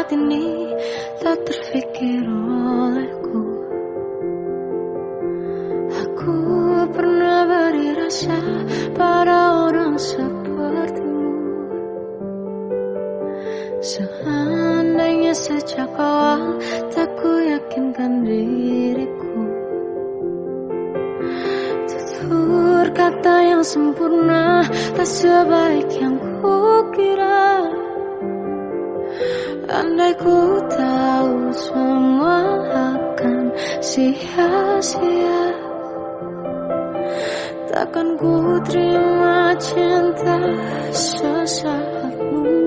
saat ini tak terfikir olehku. Aku pernah beri rasa pada orang sepertimu. Seandainya sejak awal tak ku yakinkan diriku, tutur kata yang sempurna tak sebaik yang ku kira. Andai ku tahu semua akan sia-sia, takkan ku terima cinta sesaatmu.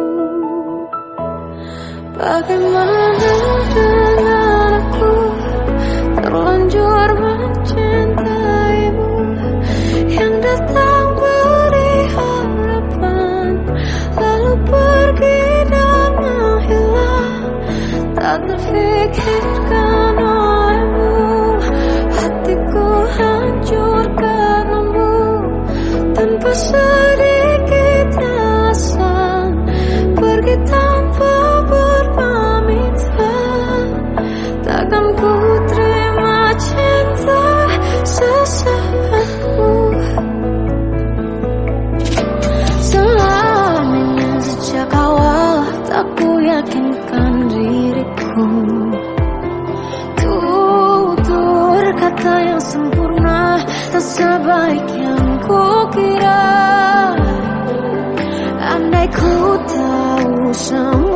Bagaimana dengan aku terlanjur mencintaimu, yang datang beri harapan lalu pergi dan menghilang. Tak terfikirkan olehmu, hatiku hancur karenamu. Tanpa sedikit alasan pergi tanpa berpamitan, takkan ku terima cinta sesaatmu. Selamanya sejak awal tak ku yakinkan diriku, tutur kata yang sempurna tak sebaik yang ku kira. Andai ku tahu semua